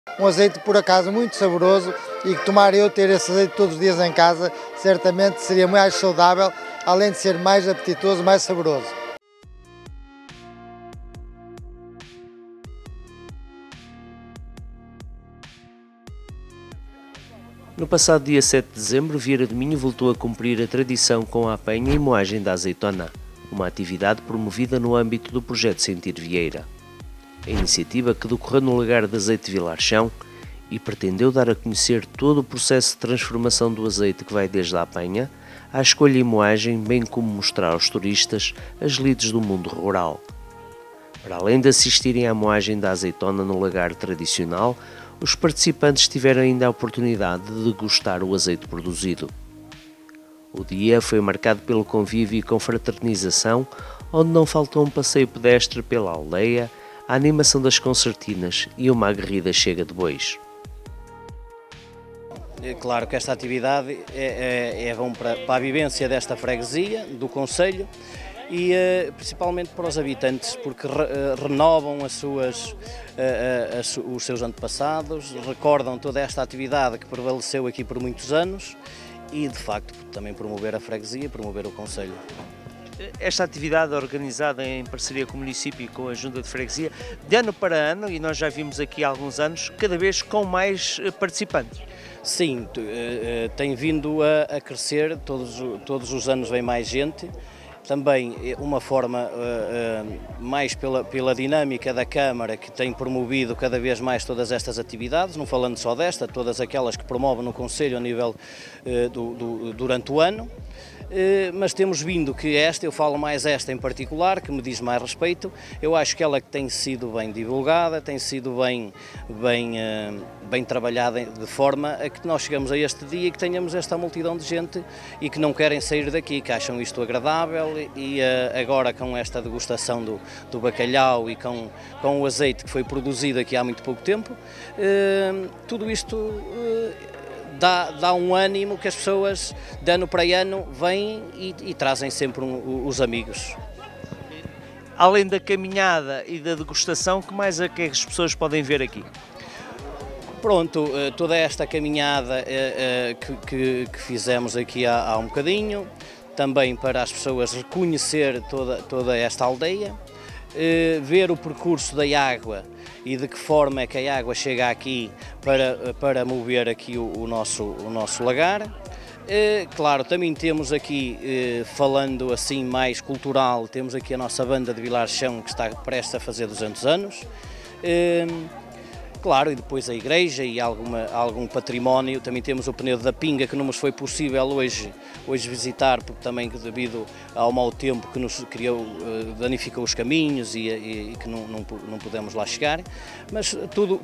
Um azeite, por acaso, muito saboroso e que tomar eu ter esse azeite todos os dias em casa, certamente seria mais saudável, além de ser mais apetitoso, mais saboroso. No passado dia 7 de dezembro, Vieira do Minho voltou a cumprir a tradição com a apanha e moagem da azeitona, uma atividade promovida no âmbito do projeto Sentir Vieira. A iniciativa, que decorreu no lagar de azeite de Vilarchão e pretendeu dar a conhecer todo o processo de transformação do azeite, que vai desde a apanha à escolha e moagem, bem como mostrar aos turistas as lides do mundo rural. Para além de assistirem à moagem da azeitona no lagar tradicional, os participantes tiveram ainda a oportunidade de degustar o azeite produzido. O dia foi marcado pelo convívio e confraternização, onde não faltou um passeio pedestre pela aldeia, a animação das concertinas e uma aguerrida chega de bois. É claro que esta atividade é bom para a vivência desta freguesia, do concelho, e principalmente para os habitantes, porque renovam os seus antepassados, recordam toda esta atividade que prevaleceu aqui por muitos anos e, de facto, também promover a freguesia, promover o concelho. Esta atividade, organizada em parceria com o município e com a Junta de Freguesia, de ano para ano, e nós já vimos aqui há alguns anos, cada vez com mais participantes. Sim, tem vindo a crescer, todos os anos vem mais gente. Também uma forma mais pela dinâmica da Câmara, que tem promovido cada vez mais todas estas atividades, não falando só desta, todas aquelas que promove no Concelho a nível durante o ano. Mas temos vindo que eu falo mais esta em particular, que me diz mais respeito. Eu acho que ela tem sido bem divulgada, tem sido bem trabalhada, de forma a que nós chegamos a este dia e que tenhamos esta multidão de gente e que não querem sair daqui, que acham isto agradável, e agora com esta degustação do bacalhau e com o azeite que foi produzido aqui há muito pouco tempo, tudo isto dá um ânimo que as pessoas, de ano para ano, vêm e trazem sempre os amigos. Além da caminhada e da degustação, que mais é que as pessoas podem ver aqui? Pronto, toda esta caminhada que fizemos aqui há um bocadinho, também para as pessoas reconhecer toda esta aldeia, ver o percurso da água e de que forma é que a água chega aqui para mover aqui o nosso lagar. Claro, também temos aqui, falando assim mais cultural, temos aqui a nossa banda de Vilarchão, que está prestes a fazer 200 anos. Claro, e depois a igreja e algum património. Também temos o Penedo da Pinga, que não nos foi possível hoje visitar, porque também devido ao mau tempo que nos danificou os caminhos e que não pudemos lá chegar. Mas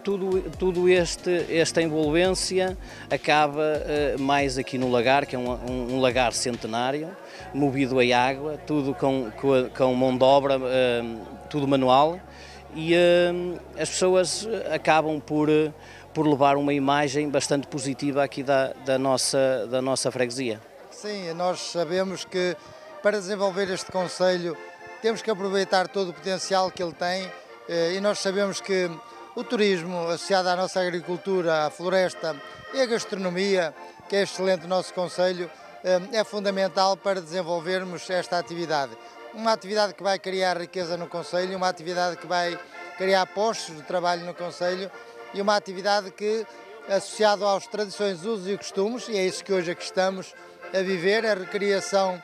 tudo esta envolvência acaba mais aqui no lagar, que é um lagar centenário, movido a água, tudo com mão de obra, tudo manual. E as pessoas acabam por levar uma imagem bastante positiva aqui da nossa freguesia. Sim, nós sabemos que para desenvolver este concelho temos que aproveitar todo o potencial que ele tem, e nós sabemos que o turismo associado à nossa agricultura, à floresta e à gastronomia, que é excelente no nosso concelho, é fundamental para desenvolvermos esta atividade. Uma atividade que vai criar riqueza no concelho, uma atividade que vai criar postos de trabalho no concelho e uma atividade que, associado às tradições, usos e costumes, e é isso que hoje aqui estamos a viver, a recriação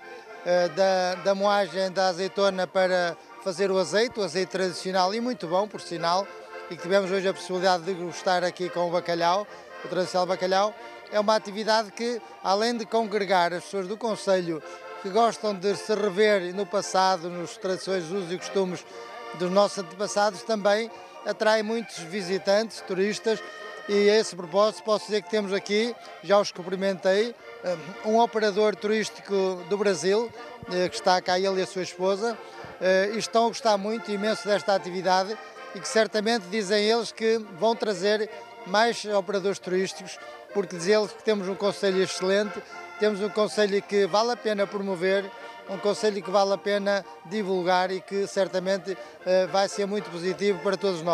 da moagem da azeitona para fazer o azeite tradicional e muito bom, por sinal, e que tivemos hoje a possibilidade de degustar aqui com o bacalhau, o tradicional bacalhau. É uma atividade que, além de congregar as pessoas do concelho que gostam de se rever no passado, nas tradições, usos e costumes dos nossos antepassados, também atrai muitos visitantes, turistas, e a esse propósito posso dizer que temos aqui, já os cumprimentei, um operador turístico do Brasil, que está cá, ele e a sua esposa, e estão a gostar muito, imenso desta atividade, e que certamente dizem eles que vão trazer mais operadores turísticos, porque dizem eles que temos um concelho excelente, temos um concelho que vale a pena promover, um concelho que vale a pena divulgar e que certamente vai ser muito positivo para todos nós.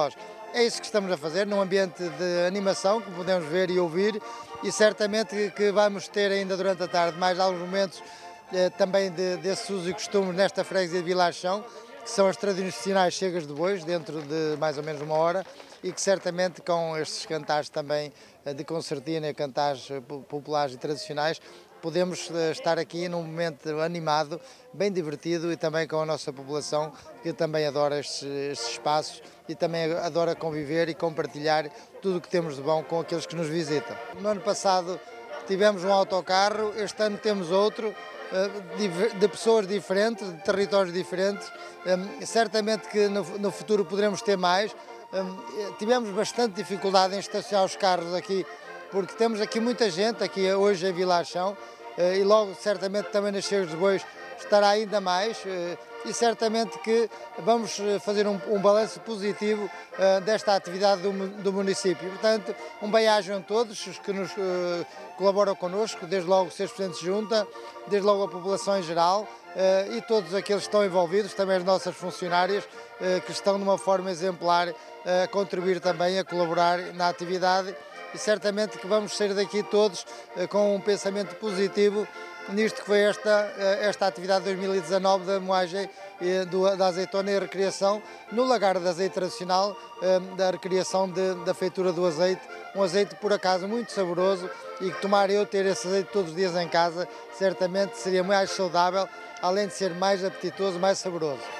É isso que estamos a fazer, num ambiente de animação, como podemos ver e ouvir, e certamente que vamos ter ainda durante a tarde mais alguns momentos também desse uso e costume nesta freguesia de Vilarchão, que são as tradicionais chegas de bois, dentro de mais ou menos 1 hora, e que certamente com estes cantares também de concertina, cantares populares e tradicionais, podemos estar aqui num momento animado, bem divertido e também com a nossa população que também adora estes espaços e também adora conviver e compartilhar tudo o que temos de bom com aqueles que nos visitam. No ano passado tivemos um autocarro, este ano temos outro, de pessoas diferentes, de territórios diferentes, certamente que no futuro poderemos ter mais. Tivemos bastante dificuldade em estacionar os carros aqui, porque temos aqui muita gente, aqui hoje em Vilarchão, e logo certamente também nas Chegas de Bois estará ainda mais, e certamente que vamos fazer um balanço positivo desta atividade do município. Portanto, um bem-aja a todos os que nos colaboram connosco, desde logo o Sr. Presidente de Junta, desde logo a população em geral, e todos aqueles que estão envolvidos, também as nossas funcionárias, que estão de uma forma exemplar a contribuir também, a colaborar na atividade, e certamente que vamos sair daqui todos com um pensamento positivo nisto que foi esta atividade de 2019 da moagem da azeitona e recriação no lagar de azeite tradicional, da recriação da feitura do azeite, um azeite por acaso muito saboroso, e que tomar eu ter esse azeite todos os dias em casa certamente seria mais saudável, além de ser mais apetitoso, mais saboroso.